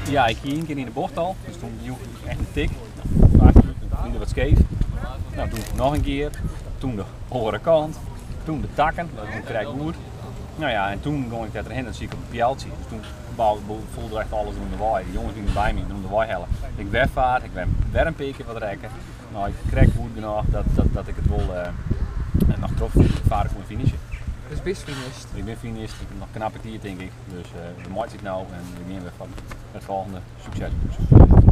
Ja, ik ging 1 keer in de bocht al, dus toen joeg ik echt een tik. Nou, toen ging er wat scheef. Nou, toen nog een keer, toen de andere kant, toen de takken, dat was een krijgoer. Nou ja, en toen ging ik erheen, dat zie ik op een pieltje. Dus toen voelde echt alles om de waai. De jongens gingen bij me om de waai hellen. Ik wegvaart, ik ben weer een beetje wat rekken. Nou, ik krijg goed genoeg dat ik het wel nog trof vaar ik voor een finishje. Dus best finist. Ik ben finist, ik heb nog knappe dier denk ik. Dus we maken het nou en we gaan weer van het volgende succes.